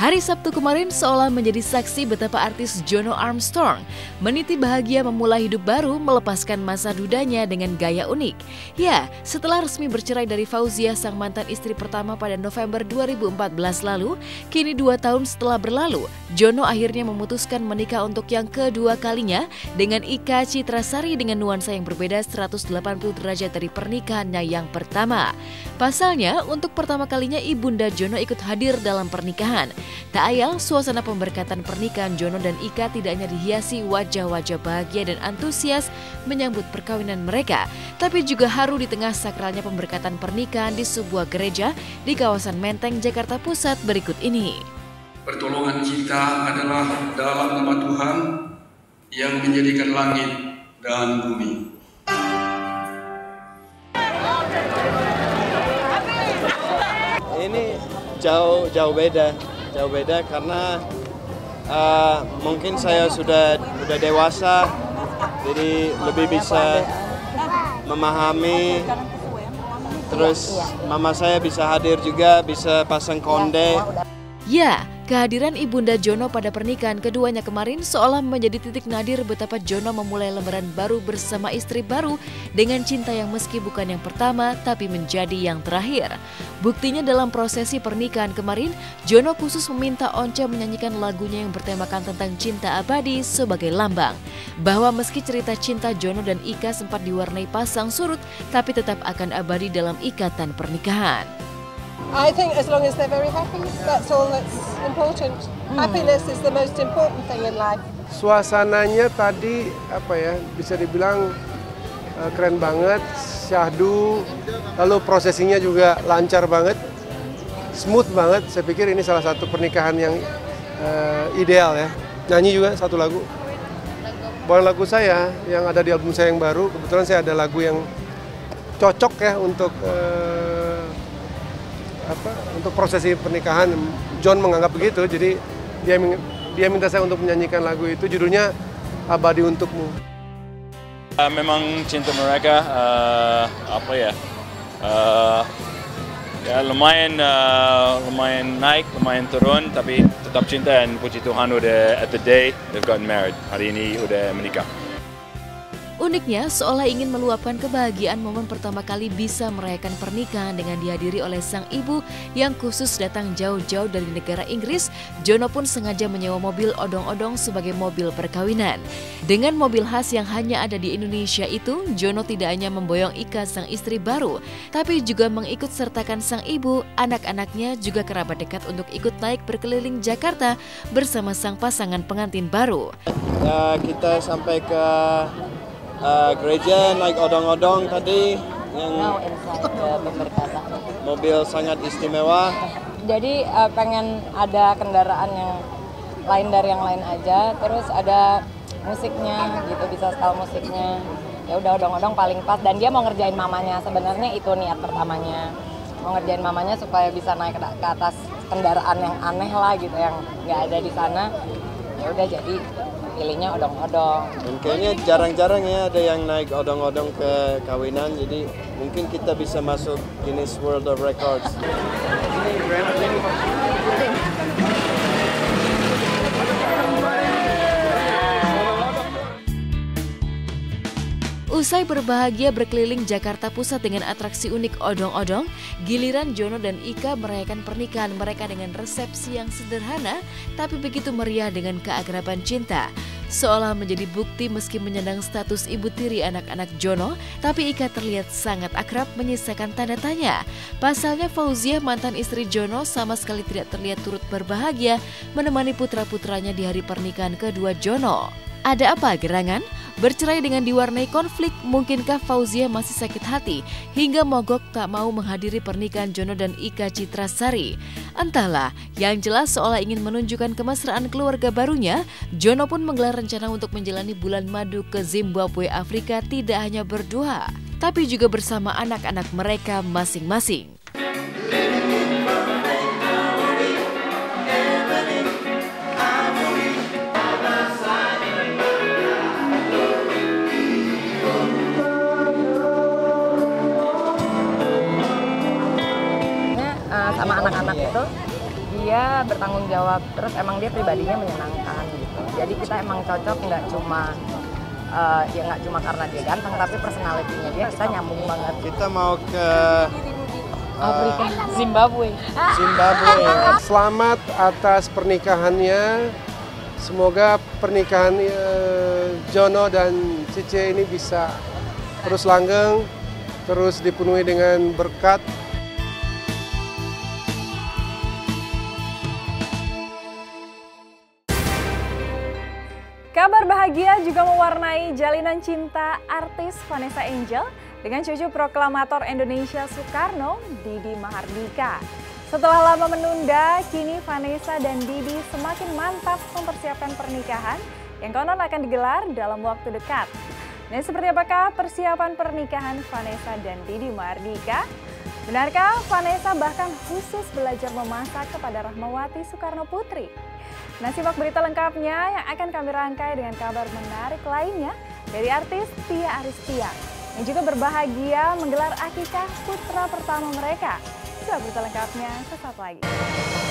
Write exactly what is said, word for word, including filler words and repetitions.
Hari Sabtu kemarin seolah menjadi saksi betapa artis Jono Armstrong meniti bahagia memulai hidup baru melepaskan masa dudanya dengan gaya unik. Ya, setelah resmi bercerai dari Fauzia, sang mantan istri pertama pada November dua ribu empat belas lalu, kini dua tahun setelah berlalu, Jono akhirnya memutuskan menikah untuk yang kedua kalinya dengan Ika Citrasari dengan nuansa yang berbeda seratus delapan puluh derajat dari pernikahannya yang pertama. Pasalnya, untuk pertama kalinya Ibunda Jono ikut hadir dalam pernikahan. Tak ayal, suasana pemberkatan pernikahan Jono dan Ika tidak hanya dihiasi wajah-wajah bahagia dan antusias menyambut perkawinan mereka, tapi juga haru di tengah sakralnya pemberkatan pernikahan di sebuah gereja di kawasan Menteng, Jakarta Pusat berikut ini. Pertolongan kita adalah dalam nama Tuhan yang menjadikan langit dan bumi. Ini jauh jauh beda, jauh beda karena uh, mungkin saya sudah sudah dewasa, jadi lebih bisa memahami. Terus mama saya bisa hadir juga, bisa pasang konde. Ya, kehadiran Ibunda Jono pada pernikahan keduanya kemarin seolah menjadi titik nadir betapa Jono memulai lembaran baru bersama istri baru dengan cinta yang meski bukan yang pertama tapi menjadi yang terakhir. Buktinya dalam prosesi pernikahan kemarin, Jono khusus meminta Once menyanyikan lagunya yang bertemakan tentang cinta abadi sebagai lambang. Bahwa meski cerita cinta Jono dan Ika sempat diwarnai pasang surut, tapi tetap akan abadi dalam ikatan pernikahan. I think as long as they're very happy, that's all that's important. Hmm. Happiness is the most important thing in life. Suasananya tadi apa ya, bisa dibilang uh, keren banget, syahdu, lalu prosesinya juga lancar banget, smooth banget. Saya pikir ini salah satu pernikahan yang uh, ideal ya. Nyanyi juga satu lagu. Bukan lagu saya yang ada di album saya yang baru, kebetulan saya ada lagu yang cocok ya untuk uh, apa untuk prosesi pernikahan. John menganggap begitu, jadi dia dia minta saya untuk menyanyikan lagu itu, judulnya Abadi Untukmu. Uh, memang cinta mereka uh, apa ya uh, ya lumayan uh, lumayan naik, lumayan turun, tapi tetap cinta, dan puji Tuhan udah at the day they've gotten married. Hari ini udah menikah. Uniknya, seolah ingin meluapkan kebahagiaan momen pertama kali bisa merayakan pernikahan dengan dihadiri oleh sang ibu yang khusus datang jauh-jauh dari negara Inggris. Jono pun sengaja menyewa mobil odong-odong sebagai mobil perkawinan. Dengan mobil khas yang hanya ada di Indonesia itu, Jono tidak hanya memboyong Ika sang istri baru, tapi juga mengikut sertakan sang ibu, anak-anaknya juga kerabat dekat untuk ikut naik berkeliling Jakarta bersama sang pasangan pengantin baru. Ya, kita sampai ke Uh, gereja naik odong-odong tadi yang mobil sangat istimewa. Jadi uh, pengen ada kendaraan yang lain dari yang lain aja, terus ada musiknya gitu, bisa setel musiknya. Ya udah odong-odong paling pas, dan dia mau ngerjain mamanya, sebenarnya itu niat pertamanya. Mau ngerjain mamanya supaya bisa naik ke atas kendaraan yang aneh lah gitu, yang nggak ada di sana. Ya udah jadi pilihnya odong-odong. Dan kayaknya jarang-jarang ya ada yang naik odong-odong ke kawinan, jadi mungkin kita bisa masuk Guinness World of Records. Usai berbahagia berkeliling Jakarta Pusat dengan atraksi unik odong-odong, giliran Jono dan Ika merayakan pernikahan mereka dengan resepsi yang sederhana tapi begitu meriah dengan keakraban cinta. Seolah menjadi bukti meski menyandang status ibu tiri anak-anak Jono, tapi Ika terlihat sangat akrab menyisakan tanda tanya. Pasalnya Fauzia, mantan istri Jono, sama sekali tidak terlihat turut berbahagia menemani putra-putranya di hari pernikahan kedua Jono. Ada apa gerangan? Bercerai dengan diwarnai konflik, mungkinkah Fauzia masih sakit hati hingga mogok tak mau menghadiri pernikahan Jono dan Ika Citrasari? Entahlah, yang jelas seolah ingin menunjukkan kemesraan keluarga barunya, Jono pun menggelar rencana untuk menjalani bulan madu ke Zimbabwe, Afrika tidak hanya berdua, tapi juga bersama anak-anak mereka masing-masing. Sama anak-anak itu dia bertanggung jawab, terus emang dia pribadinya menyenangkan gitu. Jadi kita emang cocok nggak cuma uh, ya nggak cuma karena dia ganteng, tapi personality-nya dia kita nyambung banget. Kita mau ke Afrika, Zimbabwe. Zimbabwe. Selamat atas pernikahannya. Semoga pernikahan eh, Jono dan Cice ini bisa terus langgeng, terus dipenuhi dengan berkat. Kabar bahagia juga mewarnai jalinan cinta artis Vanessa Angel dengan cucu proklamator Indonesia Soekarno, Didi Mahardika. Setelah lama menunda, kini Vanessa dan Didi semakin mantap mempersiapkan pernikahan yang konon akan digelar dalam waktu dekat. Dan seperti apakah persiapan pernikahan Vanessa dan Didi Mahardika? Benarkah Vanessa bahkan khusus belajar memasak kepada Rahmawati Soekarno Putri? Nah, simak berita lengkapnya yang akan kami rangkai dengan kabar menarik lainnya dari artis Tia Aristia yang juga berbahagia menggelar akikah putra pertama mereka. Simak berita lengkapnya sesaat lagi.